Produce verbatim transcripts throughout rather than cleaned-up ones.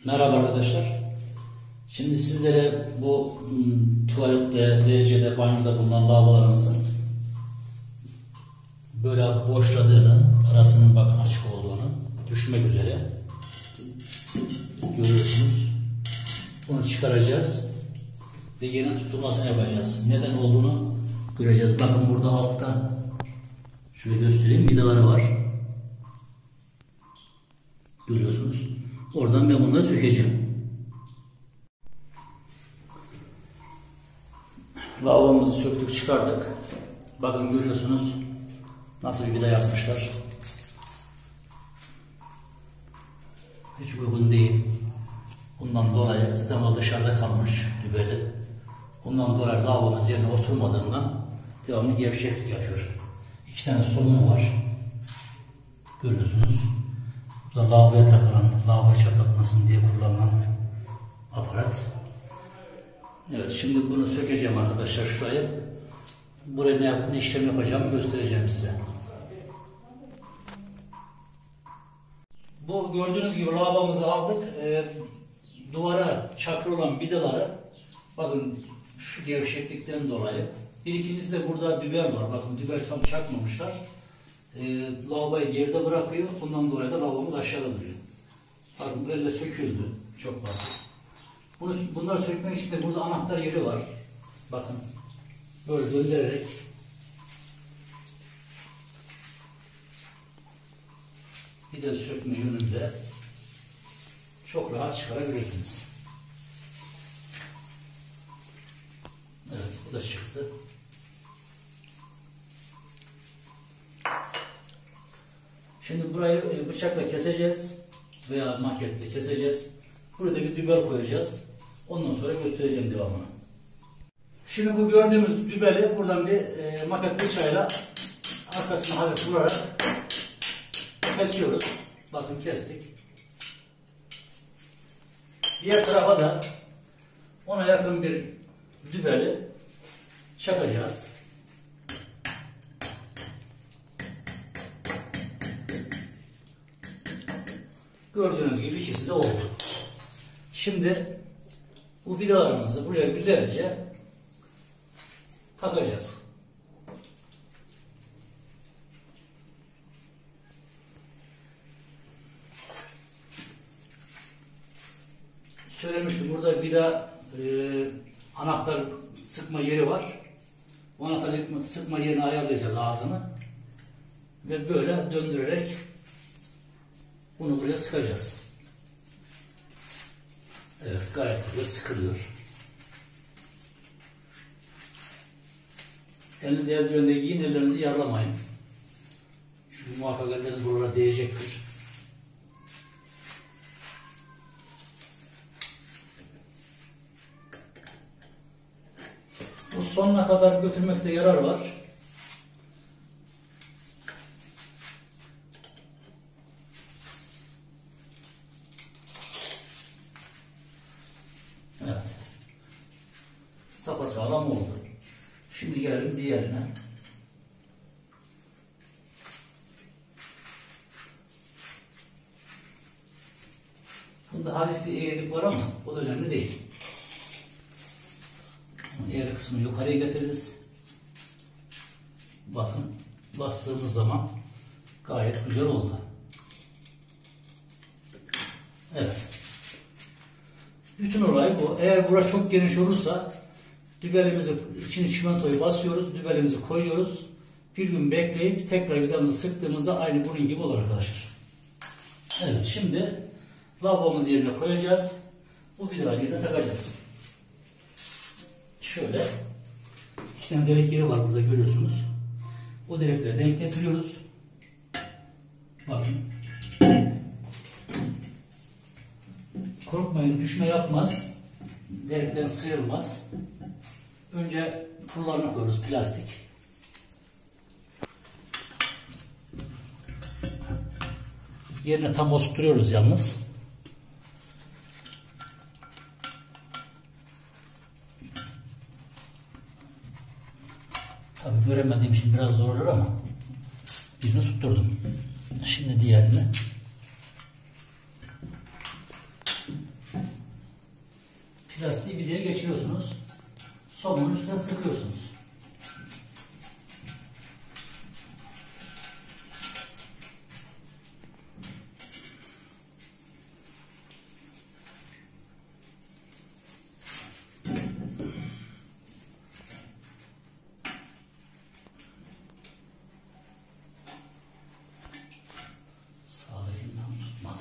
Merhaba arkadaşlar. Şimdi sizlere bu m, tuvalette, ve ce'de, banyoda bulunan lavabolarımızın böyle boşladığını, arasının bakın açık olduğunu düşmek üzere görüyorsunuz. Bunu çıkaracağız ve yerine tutulmasını yapacağız. Neden olduğunu göreceğiz. Bakın burada altta şöyle göstereyim, vidaları var. Görüyorsunuz. Oradan ben bunları sökeceğim. Lavabomuzu söktük, çıkardık. Bakın görüyorsunuz nasıl bir vida yapmışlar. Hiç uygun değil. Bundan dolayı zaten o dışarıda kalmış dübeli. Bundan dolayı lavabomuz yerine oturmadığından devamlı gevşeklik yapıyor. İki tane somun var. Görüyorsunuz. Bu da lavaboya takılan, lavaboyu çatlatmasın diye kullanılan aparat. Evet, şimdi bunu sökeceğim arkadaşlar şurayı. Buraya ne, yap, ne işlem yapacağımı göstereceğim size. Bu gördüğünüz gibi lavabomuzu aldık. E, duvara çakılı olan vidaları, bakın şu gevşeklikten dolayı. Bir ikincisi de burada dübel var. Bakın dübel tam çakmamışlar. E, lavaboyu geride bırakıyor. Bundan dolayı da lavabomuz aşağıda duruyor. Bakın böyle söküldü. Çok basit. Bunu, bunları sökmek için de burada anahtar yeri var. Bakın. Böyle döndürerek bir de sökme yönünde çok rahat çıkarabilirsiniz. Evet, bu da çıktı. Şimdi burayı bıçakla keseceğiz veya maketle keseceğiz. Burada bir dübel koyacağız. Ondan sonra göstereceğim devamını. Şimdi bu gördüğümüz dübeli buradan bir e, maket bıçağıyla arkasına hafif vurarak kesiyoruz. Bakın kestik. Diğer tarafa da ona yakın bir dübeli çakacağız. Gördüğünüz gibi ikisi de oldu. Şimdi bu vidalarımızı buraya güzelce takacağız. Söylemiştim, burada vida e, anahtar sıkma yeri var. Bu anahtar sıkma yerini ayarlayacağız, ağzını. Ve böyle döndürerek bunu buraya sıkacağız. Evet, gayet güzel sıkılıyor. Elinizi eldivende giyin, ellerinizi yarlamayın. Çünkü muhakkak elleriniz buralara değecektir. Bu sonuna kadar götürmekte yarar var. Evet. Sapasağlam oldu. Şimdi gelelim diğerine. Bunda hafif bir eğrilik var ama o da önemli değil. Eğri kısmını yukarıya getiririz. Bakın bastığımız zaman gayet güzel oldu. Evet. Bütün olay bu. Eğer burası çok geniş olursa dübelimizi, içine çimentoyu basıyoruz, dübelimizi koyuyoruz. Bir gün bekleyip tekrar vidamızı sıktığımızda aynı bunun gibi olur arkadaşlar. Evet, şimdi lavabomuzu yerine koyacağız. Bu vidaları yerine takacağız. Şöyle iki tane delik yeri var burada, görüyorsunuz. O delikleri denk getiriyoruz. Bakın. Korkmayın, düşme yapmaz. Delikten sıyrılmaz. Önce pullarını koyuyoruz, plastik. Yerine tam oturtuyoruz yalnız. Tabii göremediğim için biraz zor olur ama birini tutturdum. Şimdi diğerini. somunun üstüne sıkıyorsunuz. Sağdakinden tutmadı.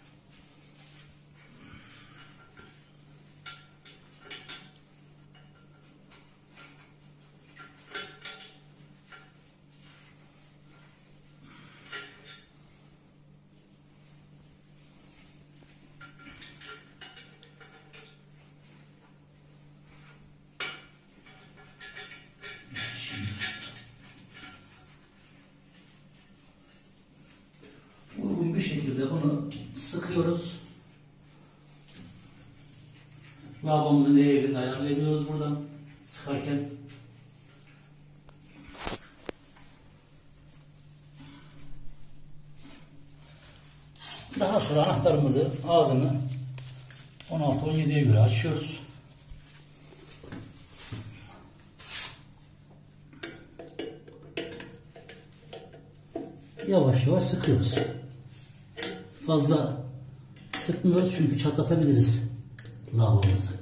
Uygun bir şekilde bunu sıkıyoruz. Lavabomuzun eğimini ayarlayabiliyoruz buradan sıkarken. Daha sonra anahtarımızı, ağzını on altı on yediye göre açıyoruz. Yavaş yavaş sıkıyoruz. Fazla sıkmıyoruz çünkü çatlatabiliriz lavabomuzu.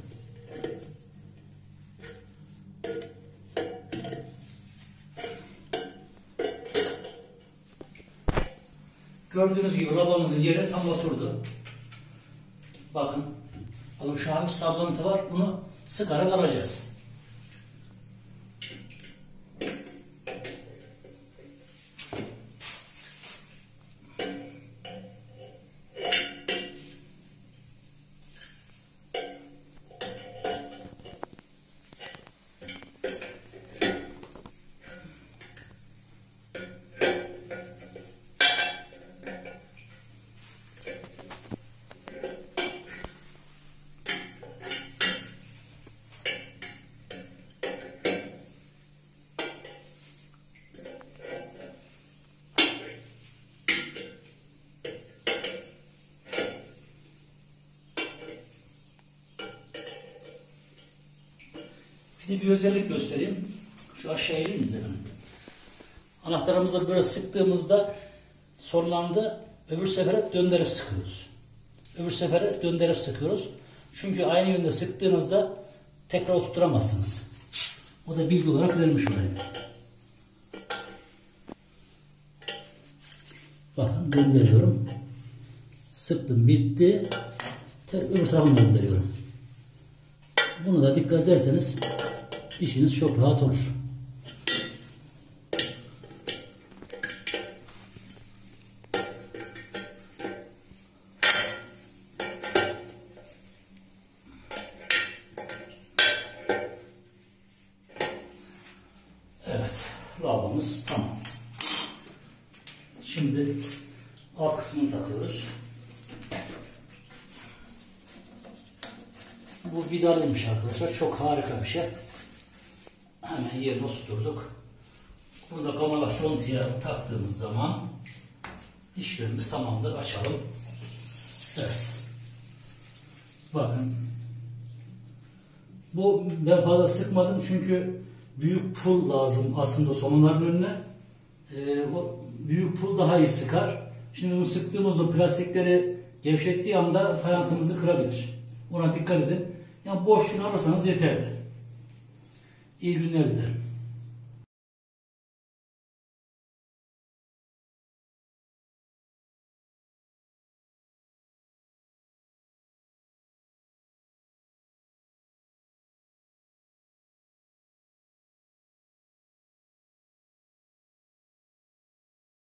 Gördüğünüz gibi lavabomuzun yeri tam oturdu. Bakın, bakın şu hafif sablantı var. Bunu sıkarak alacağız. Bir bir özellik göstereyim. Şu aşağı ineyim mi zemin? Anahtarımızı böyle sıktığımızda sonlandı. Öbür sefere döndürüp sıkıyoruz. Öbür sefere döndürüp sıkıyoruz. Çünkü aynı yönde sıktığınızda tekrar oturtamazsınız. O da bilgi olarak verilmiş oraya. Bakın döndürüyorum. Sıktım, bitti. Tekrar öbür tarafa döndürüyorum. Bunu da dikkat ederseniz işiniz çok rahat olur. Evet, lavabomuz tamam. Şimdi alt kısmını takıyoruz. Bu vidalıymış arkadaşlar. Çok harika bir şey. Hemen yerine oturduk. Bunu da kamera contuya taktığımız zaman işlemimiz tamamdır. Açalım. Evet. Bakın. Bu ben fazla sıkmadım çünkü büyük pul lazım aslında somunların önüne. Ee, o büyük pul daha iyi sıkar. Şimdi bunu sıktığımız o plastikleri gevşettiği anda fayansımızı kırabilir. Ona dikkat edin. Yani boşluğunu alırsanız yeterli. İyi günler dilerim.